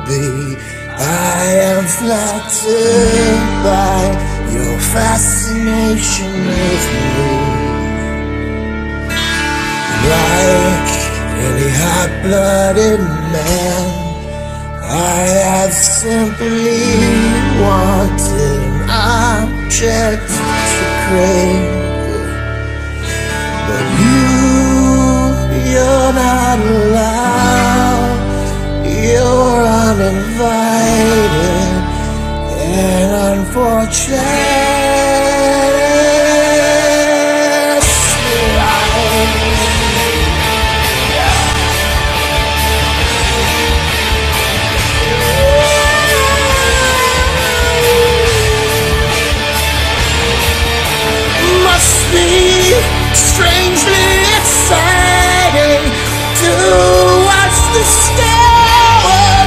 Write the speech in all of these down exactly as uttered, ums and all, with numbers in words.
be. I am flattered by your fascination with me. Like any hot-blooded man, I have simply wanted an object to crave. But you, you're not allowed. You're uninvited and unfortunate. Must be strangely exciting to watch the sky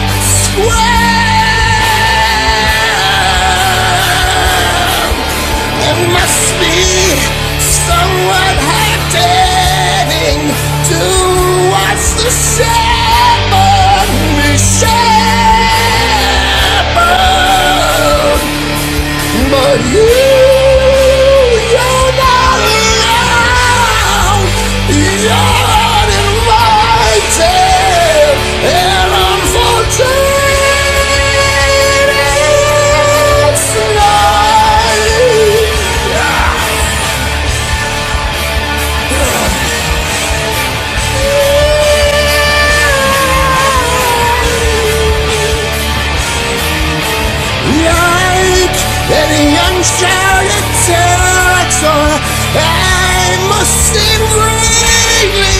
swim. It must be somewhat hard-hitting to watch the shepherd be shepherd. But you, you're not allowed. You're uninvited and unfortunate. Like any young child at territory, I must seem greatly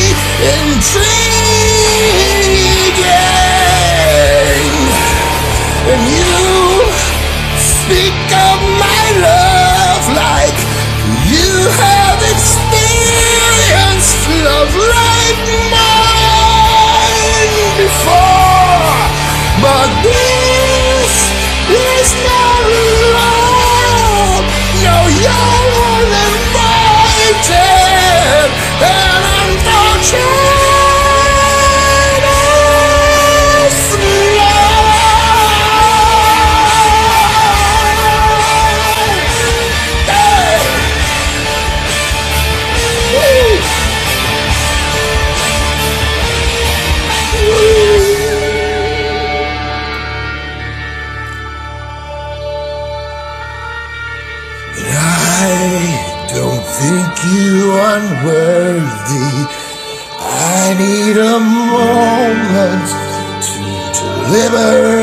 intriguing. And you speak of my love like you have experienced love like mine before. But this is not love. No, you're uninvited and unfortunate. I don't think you unworthy. I need a moment to deliver